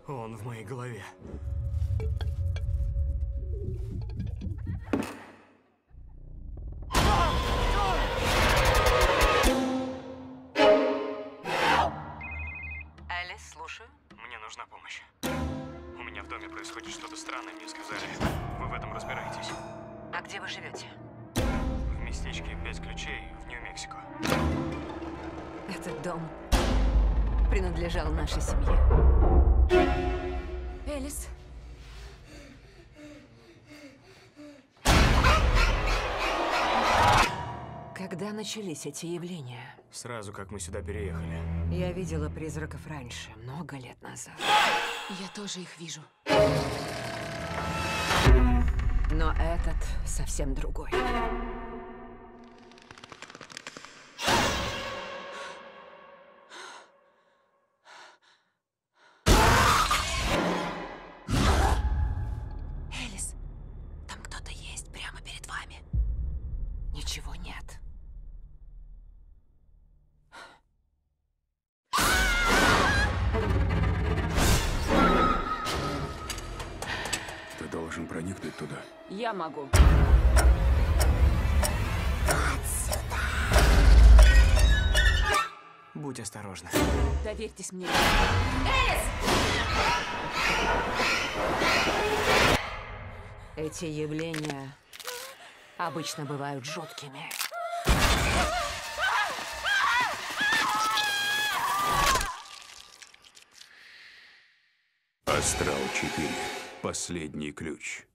Он в моей голове. Элис, слушаю. Мне нужна помощь. У меня в доме происходит что-то странное, мне сказали. Вы в этом разбираетесь. А где вы живете? В местечке 5 ключей в Нью-Мексико. Этот дом принадлежал нашей семье. Элис. Когда начались эти явления? Сразу, как мы сюда переехали. Я видела призраков раньше, много лет назад. Я тоже их вижу. Но этот совсем другой. Элис, там кто-то есть прямо перед вами. Ничего нет. Ты должен проникнуть туда. Я могу. Будь осторожна. Доверьтесь мне. Эти явления обычно бывают жуткими. Астрал 4. Последний ключ.